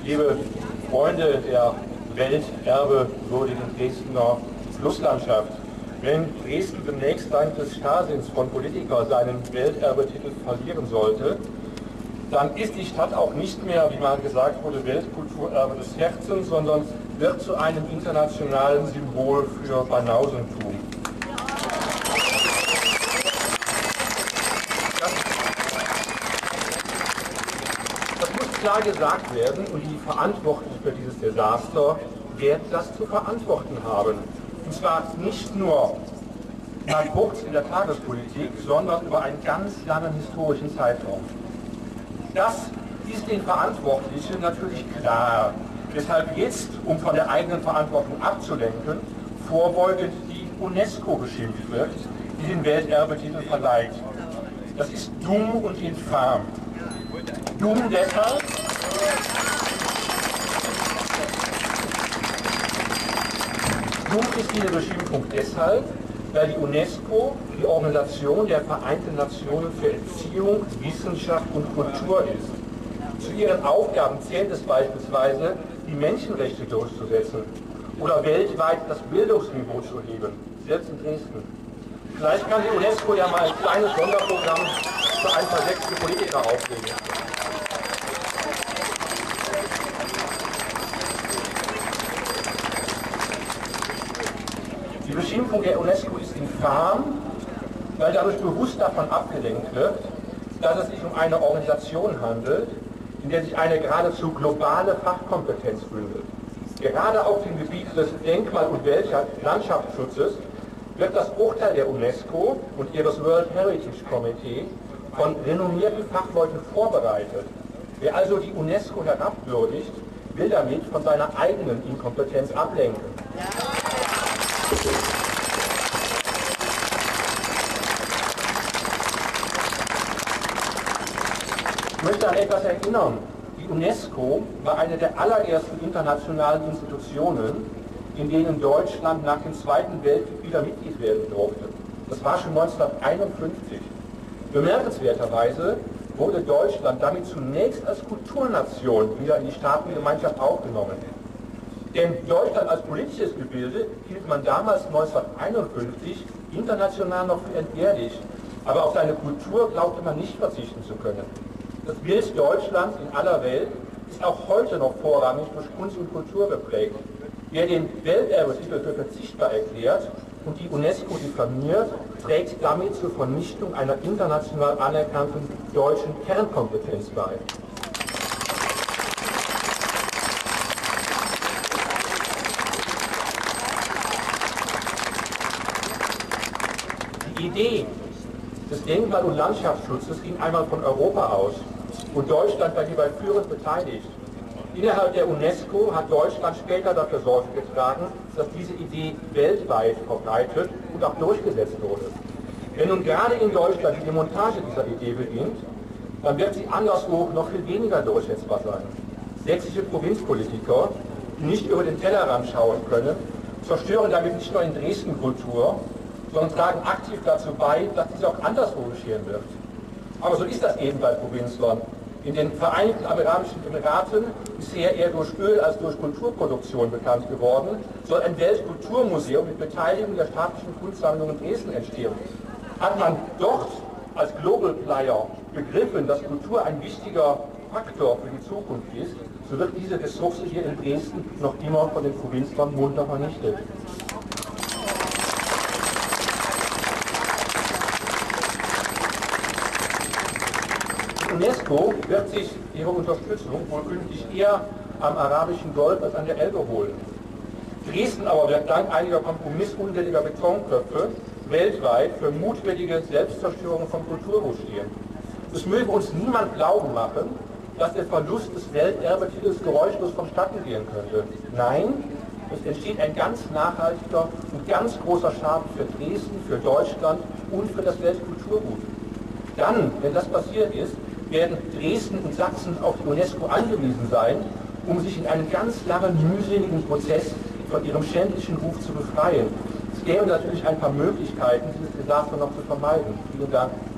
liebe Freunde der welterbewürdigen Dresdner Flusslandschaft, wenn Dresden demnächst dank des Starrsinns von Politikern seinen Welterbetitel verlieren sollte, dann ist die Stadt auch nicht mehr, wie mal gesagt wurde, Weltkulturerbe des Herzens, sondern wird zu einem internationalen Symbol für Banausentum. Das muss klar gesagt werden, und die Verantwortlichen für dieses Desaster werden das zu verantworten haben. Und zwar nicht nur mal kurz in der Tagespolitik, sondern über einen ganz langen historischen Zeitraum. Das ist den Verantwortlichen natürlich klar, weshalb jetzt, um von der eigenen Verantwortung abzulenken, vorbeugend die UNESCO beschimpft wird, die den Welterbetitel verleiht. Das ist dumm und infam. Dumm deshalb, dumm ist diese Beschimpfung deshalb, weil die UNESCO die Organisation der Vereinten Nationen für Erziehung, Wissenschaft und Kultur ist. Zu ihren Aufgaben zählt es beispielsweise, die Menschenrechte durchzusetzen oder weltweit das Bildungsniveau zu heben, selbst in Dresden. Vielleicht kann die UNESCO ja mal ein kleines Sonderprogramm für ein paar versetzte Politiker auflegen. Die Beschimpfung der UNESCO ist infam, weil dadurch bewusst davon abgelenkt wird, dass es sich um eine Organisation handelt, in der sich eine geradezu globale Fachkompetenz bündelt. Gerade auf dem Gebiet des Denkmal- und Landschaftsschutzes wird das Urteil der UNESCO und ihres World Heritage Committee von renommierten Fachleuten vorbereitet. Wer also die UNESCO herabwürdigt, will damit von seiner eigenen Inkompetenz ablenken. Ich möchte an etwas erinnern. Die UNESCO war eine der allerersten internationalen Institutionen, in denen Deutschland nach dem Zweiten Weltkrieg wieder Mitglied werden durfte. Das war schon 1951. Bemerkenswerterweise wurde Deutschland damit zunächst als Kulturnation wieder in die Staatengemeinschaft aufgenommen. Denn Deutschland als politisches Gebilde hielt man damals 1951 international noch für entbehrlich, aber auf seine Kultur glaubte man nicht verzichten zu können. Das Bild Deutschlands in aller Welt ist auch heute noch vorrangig durch Kunst und Kultur geprägt. Wer den Welterbetitel für verzichtbar erklärt und die UNESCO diffamiert, trägt damit zur Vernichtung einer international anerkannten deutschen Kernkompetenz bei. Die Idee des Denkmal- und Landschaftsschutzes ging einmal von Europa aus und Deutschland war hierbei führend beteiligt. Innerhalb der UNESCO hat Deutschland später dafür Sorge getragen, dass diese Idee weltweit verbreitet und auch durchgesetzt wurde. Wenn nun gerade in Deutschland die Demontage dieser Idee beginnt, dann wird sie anderswo noch viel weniger durchsetzbar sein. Sächsische Provinzpolitiker, die nicht über den Tellerrand schauen können, zerstören damit nicht nur in Dresden Kultur, sondern tragen aktiv dazu bei, dass dies auch anderswo geschehen wird. Aber so ist das eben bei Provinzlern. In den Vereinigten Arabischen Emiraten, bisher eher durch Öl als durch Kulturproduktion bekannt geworden, soll ein Weltkulturmuseum mit Beteiligung der staatlichen Kunstsammlungen in Dresden entstehen. Hat man dort als Global Player begriffen, dass Kultur ein wichtiger Faktor für die Zukunft ist, so wird diese Ressource hier in Dresden noch immer von den Provinzlern munter vernichtet. Die UNESCO wird sich ihre Unterstützung wohl künftig eher am Arabischen Golf als an der Elbe holen. Dresden aber wird dank einiger kompromissunwilliger Betonköpfe weltweit für mutwillige Selbstzerstörung von Kulturgut stehen. Es möge uns niemand glauben machen, dass der Verlust des Welterbetitels geräuschlos vonstatten gehen könnte. Nein, es entsteht ein ganz nachhaltiger und ganz großer Schaden für Dresden, für Deutschland und für das Weltkulturgut. Dann, wenn das passiert ist, werden Dresden und Sachsen auf die UNESCO angewiesen sein, um sich in einem ganz langen, mühseligen Prozess von ihrem schändlichen Ruf zu befreien. Es gäbe natürlich ein paar Möglichkeiten, dieses Desaster noch zu vermeiden. Vielen Dank.